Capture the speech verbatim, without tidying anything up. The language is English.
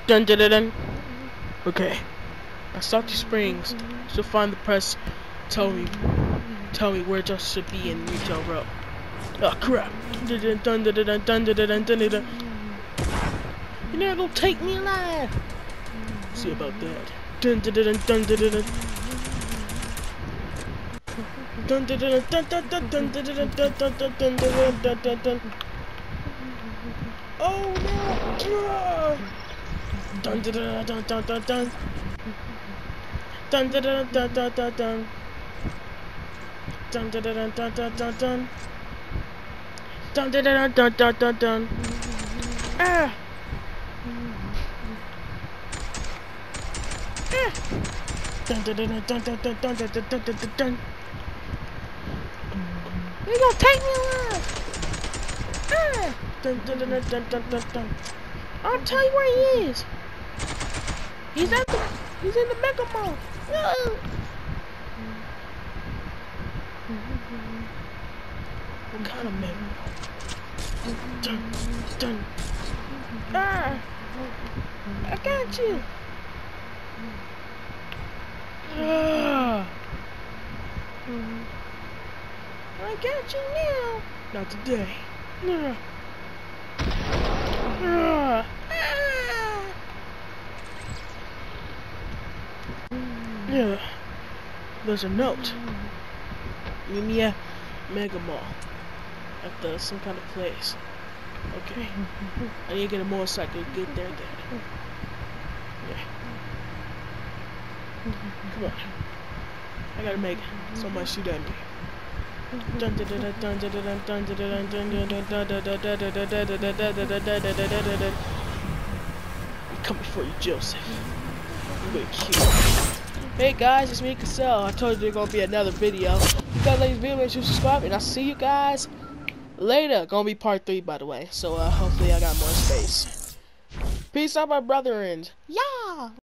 Dun dun dun dun. Okay. I Salty Springs. So find the press. Tell me, tell me where I should be in retail row. Oh crap! Dun dun dun dun dun dun dun dun dun dun. You're never gonna take me alive. See about that. Dun dun dun dun dun dun dun. Dun dun dun dun dun dun dun dun dun dun dun dun dun dun dun. Oh no! Dun dun dun dun dun dun dun. Dun dun dun dun dun dun dun. Dun dun dun dun dun dun dun. Dun dun dun dun dun dun dun. Ah! Ah! Dun dun dun dun dun dun dun dun dun dun dun dun. You gonna take me alive? Ah! Dun dun dun dun dun dun dun. I'll tell you where he is. He's at the. He's in the Mega Mall. No. What kind of Mega Mall? Dun dun. Ah! I got you. Ah! I got you now. Not today. Ah! Ah! Yeah. There's a note. Meet me at Mega Mall. At the some kind of place. Okay. I need to get a motorcycle to get there then. Yeah. Come on. I gotta make somebody shoot at me. Dun dun dun dun dun dun dun dun dun dun dun dun dun dun. I'm coming for you, Joseph. I'm gonna kill you. Hey guys, it's me, Cassell. I told you there's gonna be another video. If you guys like this video, make sure you subscribe, and I'll see you guys later. Gonna be part three, by the way. So uh, hopefully I got more space. Peace out, my brethren. Yeah.